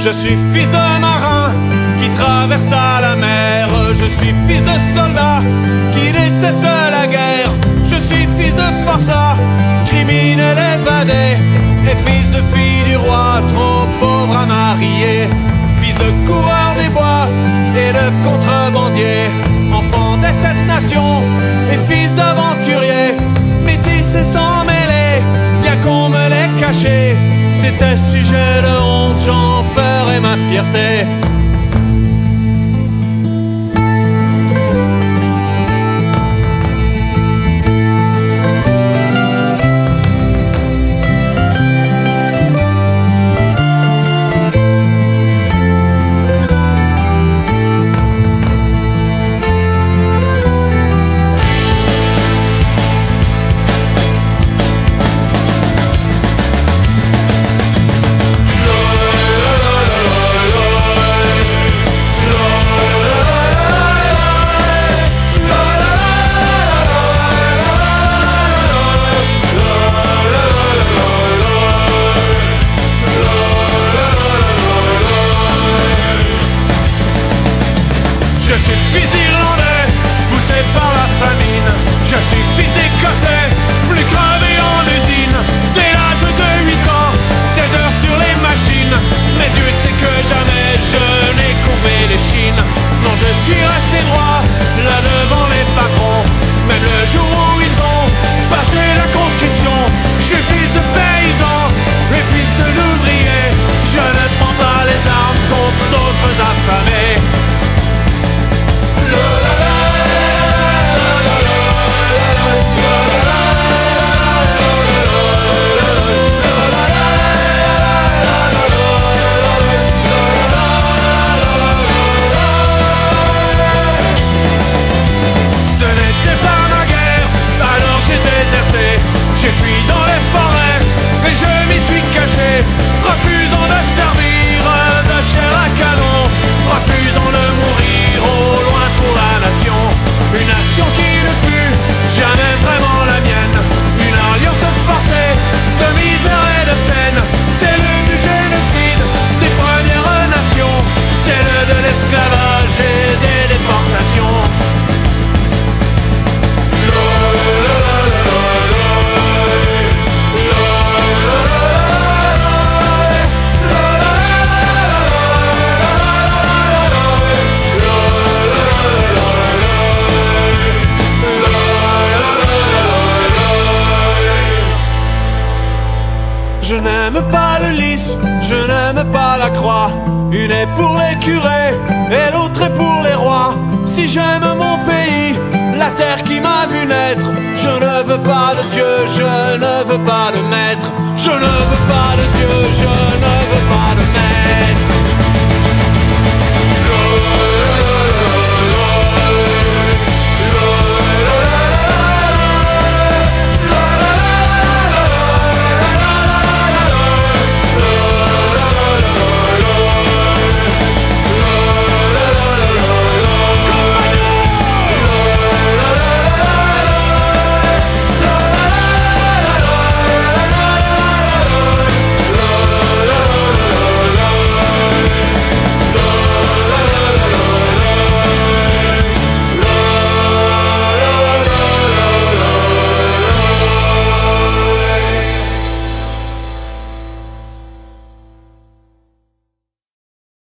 Je suis fils de marin qui traversa la mer. Je suis fils de soldat qui déteste la guerre. Je suis fils de forçat, criminel évadé, et fils de fille du roi, trop pauvre à marier. Fils de coureur des bois et de contrebandier, enfant des 7 nations et fils d'aventurier. Métis et sans mêler, bien qu'on me l'ait caché, c'était sujet de honte, j'en ferai ma fierté. Je suis fils d'Irlandais, poussé par la famine. Je suis fils d'Écossais, plus crevé en usine. Dès l'âge de 8 ans, 16 heures sur les machines. Mais Dieu sait que jamais je n'ai courbé les chines. Non, je suis resté droit, là devant les patrons. Même le jour où ils ont passé la conscription. Je suis fils de paysan et fils d'ouvrier. Je ne prends pas les armes contre d'autres affamés. Ce n'était pas ma guerre, alors j'ai déserté. J'ai fui dans les forêts, et je m'y suis caché. Refusant de servir de chair à canon, refusant de mourir au loin pour la nation. Une nation qui ne fut jamais vraiment la mienne. Une alliance forcée de misère et de peine. Celle du génocide des premières nations, celle de l'esclavage et des déportations. Je n'aime pas le lys, je n'aime pas la croix. Une est pour les curés et l'autre est pour les rois. Si j'aime mon pays, la terre qui m'a vu naître, je ne veux pas de Dieu, je ne veux pas de maître. Je ne veux pas de Dieu, je